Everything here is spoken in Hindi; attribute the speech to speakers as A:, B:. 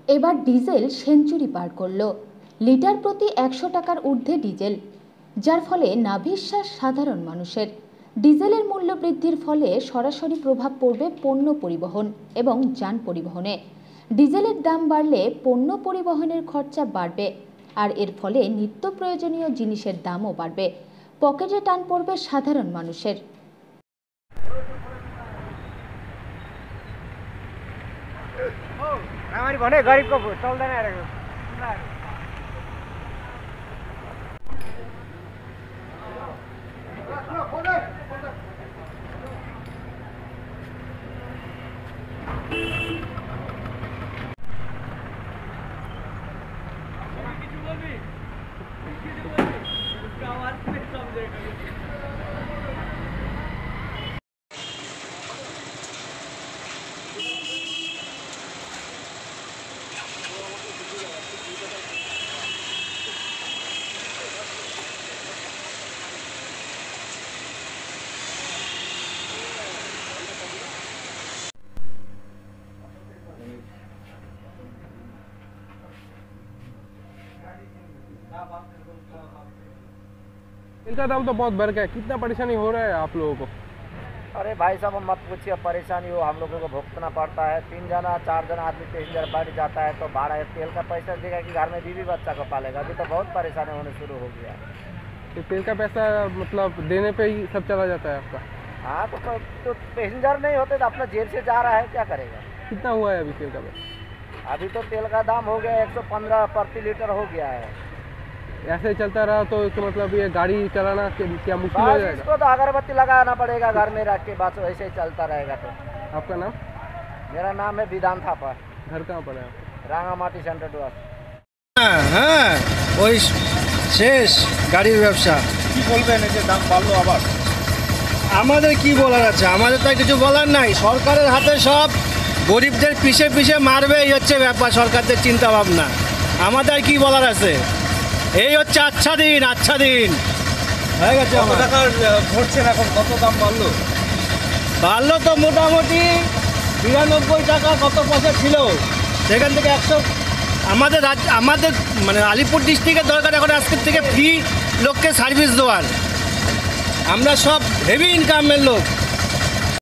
A: এবার ডিজেল সেঞ্চুরি পার করল। লিটার প্রতি 100 টাকার ঊর্ধ্বে ডিজেল, যার ফলে নাভিশ্বাস সাধারণ মানুষের। ডিজেলের মূল্য বৃদ্ধির ফলে সরাসরি প্রভাব পড়বে পণ্য পরিবহন এবং যান পরিবহনে। ডিজেলের দাম বাড়লে পণ্য পরিবহনের খরচা বাড়বে, আর এর ফলে নিত্য প্রয়োজনীয় জিনিসের দামও বাড়বে। পকেটে টান পড়বে সাধারণ মানুষের।
B: हमारी भने गरीब को चल्दैन रहेको।
C: तेल का दाम तो बहुत बढ़ गया है। कितना परेशानी हो रहा है आप लोगों को?
B: अरे भाई साहब मत पूछिए, परेशानी हो हम लोगों को भुगतना पड़ता है। 3 जना 4 जना आदमी पैसेंजर बढ़ जाता है तो भाड़ा तेल का पैसा देगा कि घर में बीवी बच्चा को पालेगा। अभी तो बहुत परेशानी होने शुरू हो गया है।
C: तो तेल का पैसा मतलब देने पे ही सब चला जाता है आपका?
B: हाँ तो पैसेंजर नहीं होते तो अपना जेब से जा रहा है, क्या करेगा।
C: कितना हुआ है अभी तेल का पैसा?
B: अभी तो तेल का दाम हो गया 115 प्रति लीटर हो गया है।
C: ऐसे चलता रहा तो मतलब ये गाड़ी चलाना क्या मुश्किल हो जाएगा?
B: इसको तो अगरबत्ती लगाना पड़ेगा घर में रख के, बस ऐसे ही चलता रहेगा। तो
C: आपका नाम?
B: मेरा नाम है विधान थापा।
C: घर कहाँ पड़ा है?
B: রাঙামাটি সেন্টার ডুয়ার্স।
D: হ্যাঁ, ওই শেষ গাড়ির ব্যবসা।
E: কি বলবেন এই যে দাম বাড়লো আবার?
D: আমাদের কি বলার আছে? আমাদের তো কিছু বলার নাই। সরকারের হাতে সব, গরিবদের পিছে পিছে মারবে, এই হচ্ছে ব্যাপার সরকারদের চিন্তা ভাবনা। আমাদের কি বলার আছে? এই হচ্ছে আচ্ছা দিন হয়ে গেছে।
E: কত টাকার ভরছেন এখন? কত দাম বাড়লো?
D: বাড়লো তো মোটামুটি 92 টাকা কত পয়সা ছিল, সেখান থেকে 100। আমাদের মানে আলিপুর ডিস্ট্রিক্টের দরকার এখন আজকের থেকে ফ্রি লোককে সার্ভিস দেওয়ার। আমরা সব হেভি ইনকামের লোক,